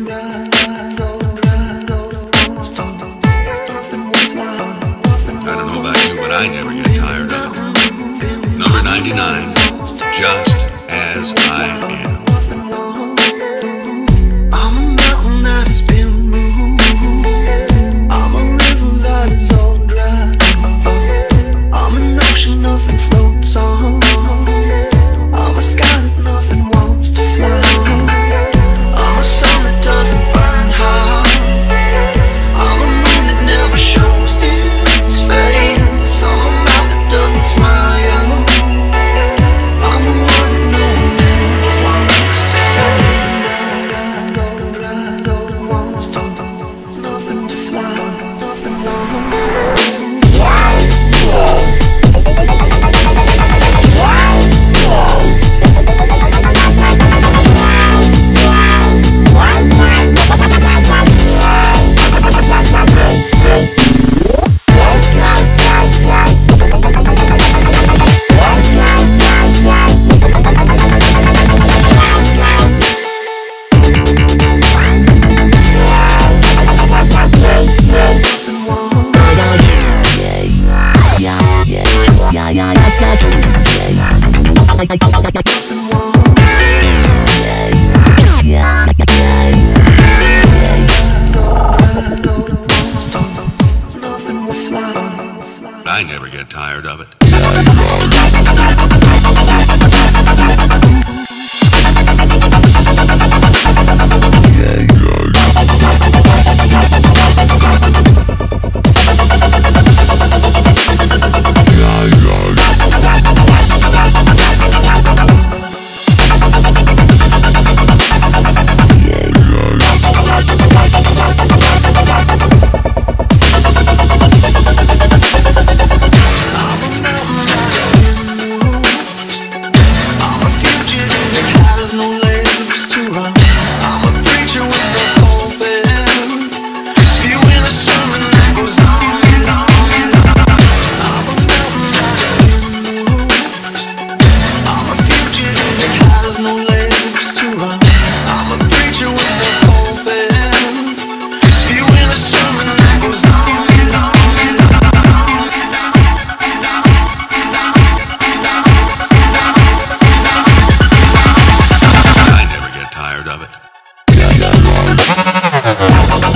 I never get tired of it. Number 99, Just As I Am. I'm a mountain that has been moved. I'm a river that is all dry. I'm an ocean nothing floats on. I'm a sky that nothing wants to fly. I'm a sun that doesn't burn hot. I'm a moon that never shows its face. I'm a mouth that doesn't smile. I'm the one that no one ever wants to say. Don't want to. There's nothing to fly, nothing wrong. I never get tired of it. Tired of it.